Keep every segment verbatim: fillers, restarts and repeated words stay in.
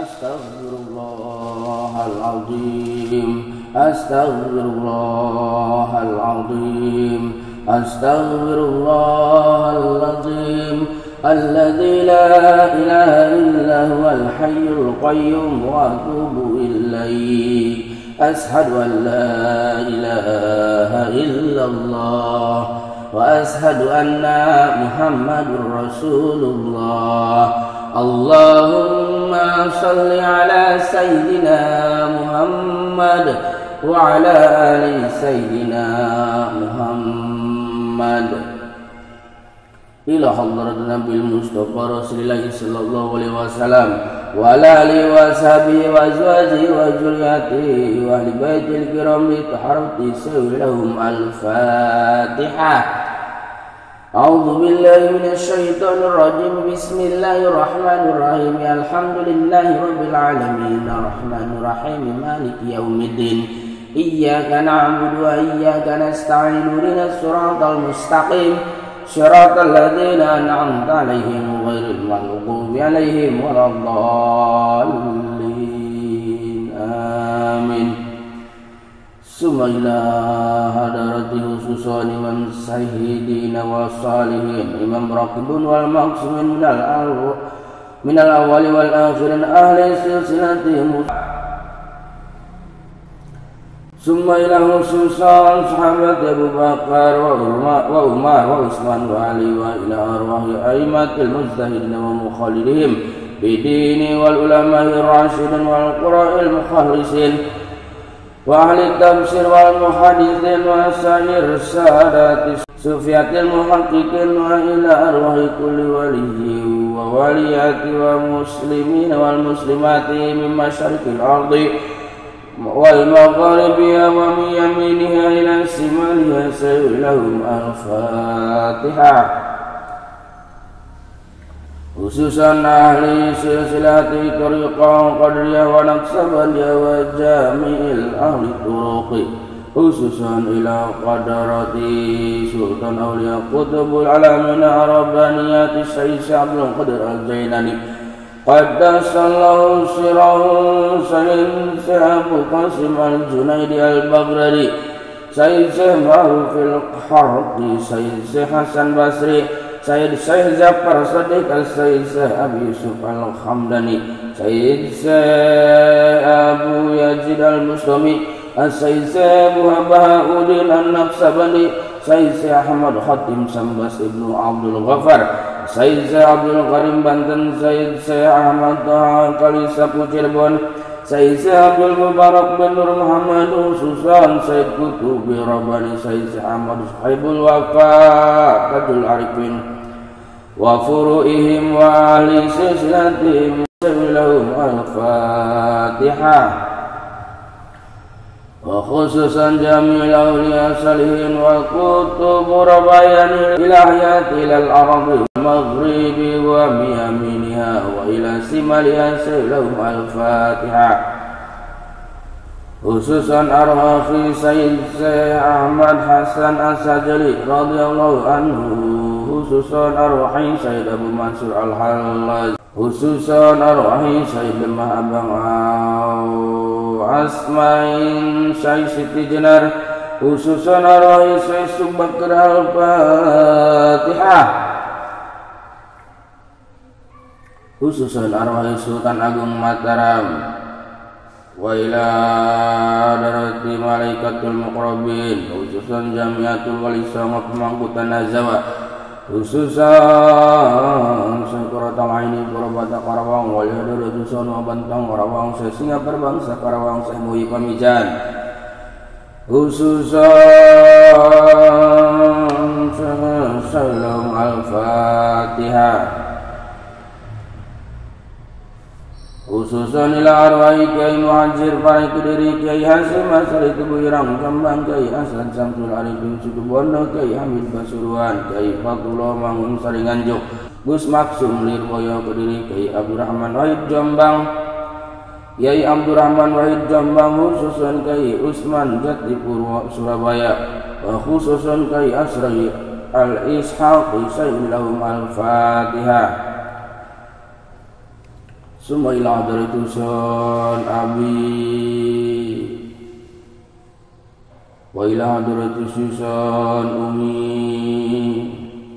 Astaghfirullahaladzim, astaghfirullahaladzim, astaghfirullahaladzim, alladzi la ilaha illa huwal hayyul qayyum wa atubu ilaih. Ashhadu an la ilaha illallah wa ashhadu anna Muhammadur Rasulullah. Allahumma salli ala Sayyidina Muhammad wa ala ali Sayyidina Muhammad. Ila hadrat Nabil Mustafa Rasulullah sallallahu alaihi wasallam wa ala alihi wa sahbihi wa azwajihi wa dzurriyyatihi wa ahli baitil kiram bi taharati sawlahum al-Fatihah. A'udzu billahi minasy syaithanir rajim. Bismillahirrahmanirrahim. Alhamdulillahi rabbil alamin arrahmanir rahim maliki yaumiddin. Iyyaka na'budu wa iyyaka nasta'in. Ihdinas siratal mustaqim. Shiratal ladzina an'amta 'alaihim ghairil maghdubi 'alaihim waladdallin. Amin. Summa ila hadarati khususan imam sayyidina wa salihin imam raqibun wal maqsumin minal awwal minal awwali wal akhirin ahli silsilatihim. Summa ila khususan sahabat Abu Bakar wa Umar wa Umar wa Utsman wa Ali wa ila arwahi aimatil mujtahidin wa mukhalidihim bidini wal ulama'ir rasyidin wal qura'il mukhlisin wa ahli tafsir wal muhadithin wa sair sadati sufiyatil muhaqqiqin wa ila arwahi kulli waliyyi wa waliyati wa muslimin wal muslimati min masyariqil ardi wal magharibi wa min yaminiha ila shimaliha sayyidahum al-Fatihah. Khususan ahli silsilati tariqah qadriyah wa naqsabandiyah wa jami'il ahli turuqi khususan ila qadarati sultan awliya qutubul alamin arabaniyati Syekh Abdul Qadir al-Jailani qaddasallahu sirahu Sayyid Abu Qasim al-Junaidi al-Baghdadi Sayyid Ma'ruf al-Harqi Sayyid Hasan Basri Sayyid Syekh Zafar Sadiq Al-Sayyid Abi Yusuf Al-Hamdani Sayyid Abu Yazid Al-Mustami Sayyid Abu Bahauddin Al-Naqsabandi Sayyid Ahmad Khatim Sambas Ibnu Abdul Ghaffar Sayyid Abdul Karim Banten Sayyid Ahmad Kalisa Cirebon Sayyid Abdul Mubarak bin Nur Muhammad Susan Sayyid Kutubi Rabbani Sayyid Ahmad Sahibul Wafa Kadul Arifin wa furu'ihim wa ahli silsilatihim lahum al-Fatihah. Wa khususan jami'il awliya salihin wa kutub rabayani ilahiyati ilal arabi maghribi wa miyaminiha wa ila simaliha lahum al-Fatihah. Khususan arwahi Sayyid Ahmad Hasan As-Sajali radhiyallahu anhu, khususan arwahi Sayyid Abu Mansur Al-Hallaj, khususan arwahi Sayyid Mahabang Asmain Sayyid Siti Jenar, khususan arwahi Sayyid Subakir Al-Fatihah. Khususan arwahi Sultan Agung Mataram wa ila darati malaikatul muqrabin, khususan jamiatul walisa wa pemangkutan nazawa, khususan Syekuratul Aini Purabata Karawang wali hadratus Sono Bantang Karawang Singa Perbangsa Karawang Semui Pamijan, khususan Salam Al-Fatihah. Khususan ila arwahi Kiai Muhajir Farid Kediri Kiai Hasim Asari Kebuyirang Kembang Kiai Hasan Samsul Arifin Sukubono Kiai Hamid Pasuruan Kiai Fatullah Mangun Saringanjuk Gus Maksum Lirboyo Kediri Kiai Abdurrahman Wahid Jombang Kiai Abdurrahman Wahid Jombang, khususan Kiai Usman Jatipurwo Surabaya, khususan Kiai Asri Al-Ishaq Sayyid lahum Al-Fatihah. ثم إلى حضرة سان أبي وإلى حضرة سان أمي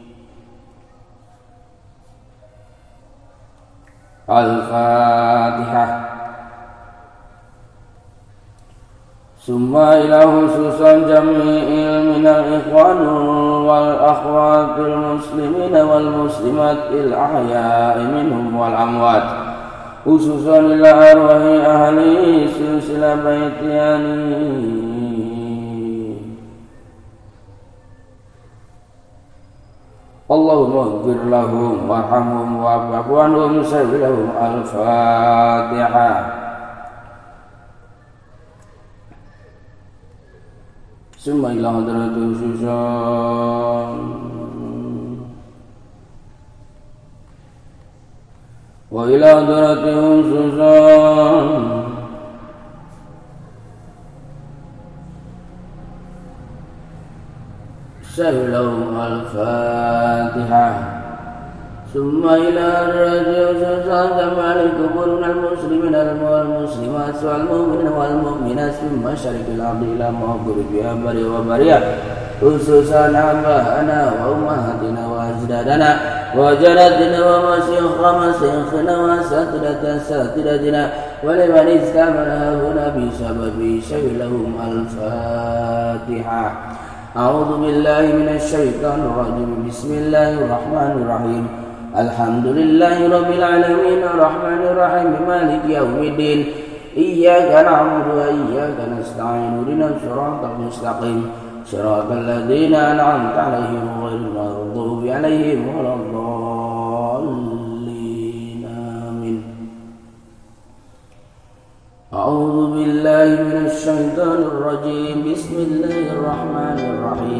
الفاتحة. ثم إلى خصوصا جميع من الإخوان والأخوات المسلمين والمسلمات الأحياء منهم والأموات، خصوصا إلى أرواح أهل سلسلة بيتياني. اللهم اغفر لهم وارحمهم واعف عنهم وسهل لهم. الفاتحة. ثم إلى حضرة سوسان وإلى حضرة سوسان سهل لهم. الفاتحة. ثم إلى الرجل سوسان جمع الكبر من المسلمين والمسلمات والمؤمنين والمؤمنات من مشرق الأرض إلى مغربها بريا وبريا، خصوصا آباءنا وأمهاتنا وأجدادنا وجداتنا ومشيخ مشيخنا وأساتذة أساتذتنا ولمن استعملها هنا بسبب شيء لهم. الفاتحة. أعوذ بالله من الشيطان الرجيم. بسم الله الرحمن الرحيم. الحمد لله رب العالمين الرحمن الرحيم مالك يوم الدين، إياك نعبد وإياك نستعين اهدنا الصراط المستقيم صراط الذين أنعمت عليهم غير المغضوب عليهم ولا الضالين آمين. أعوذ بالله من الشيطان الرجيم. بسم الله الرحمن الرحيم.